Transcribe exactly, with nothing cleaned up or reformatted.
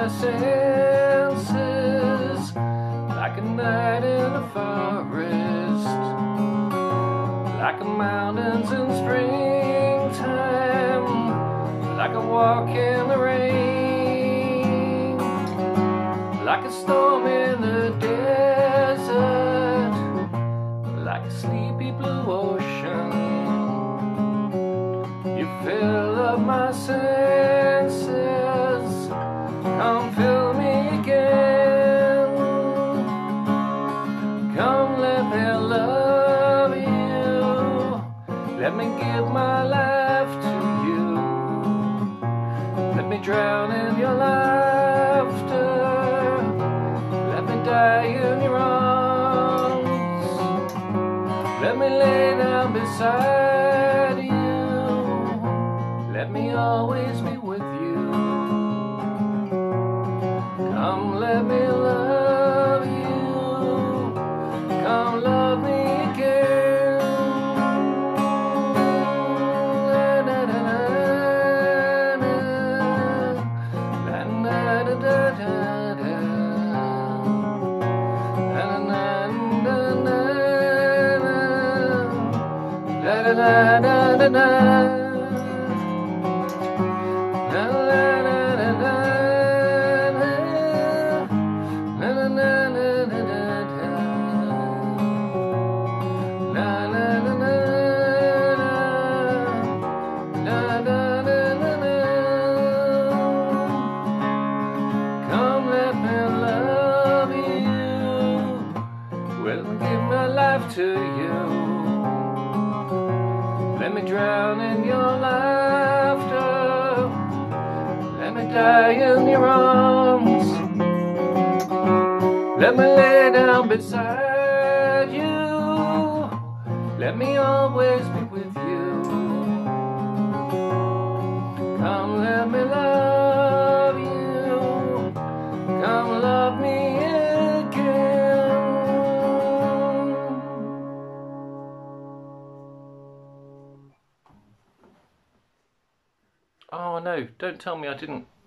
my senses, like a night in a forest, like a mountains in springtime, like a walk in the rain, like a storm in the desert, like a sleepy blue ocean. You fill up my senses, come fill me again. Come let me love you, let me give my life to you. Let me drown in your laughter, let me die in your arms. Let me lay down beside you, let me always be with you. Come let me love you, come love me again. La da da da da, la da da da da, la da da da da da. Come let me love you, will give my life to you. Let me drown in your laughter, let me die in your arms. Let me lay down beside you, let me always be with you. Come let me love you, come love me again. Oh no, don't tell me I didn't